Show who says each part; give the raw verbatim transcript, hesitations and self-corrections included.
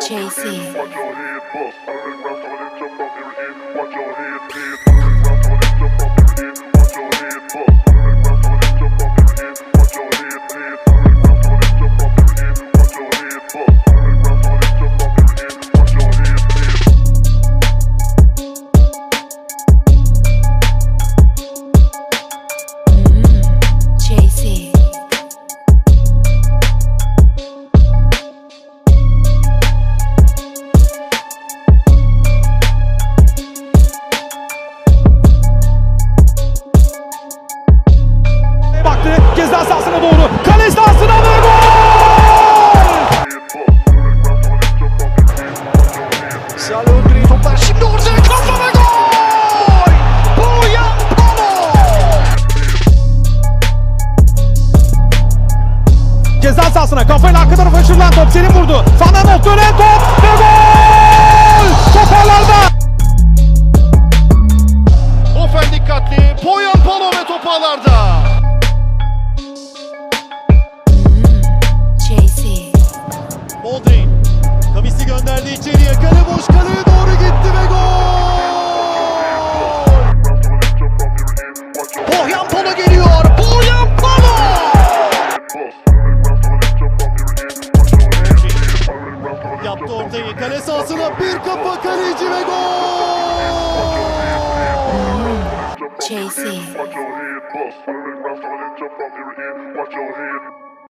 Speaker 1: Chasey.
Speaker 2: Ceza sahasına doğru. Kale sahasına ve gol! Salih Öndür'ü toplar. Şimdi ortaya kafa ve gol! Boyan Palo! Ceza sahasına kafayla arka tarafa aşırılan top senin vurdu. Fananov dönen top ve gol! Toparlarda!
Speaker 3: Ofen dikkatli. Boyan Palo ve top ağlarda. Boldrin, Kamis'i gönderdi içeriye, kale boş, kaleye doğru gitti ve gol! Boyan Palo geliyor, Boyan Palo! Yaptı ortayı, kale sahasına bir kafa, kaleci ve gol!
Speaker 1: Chasey.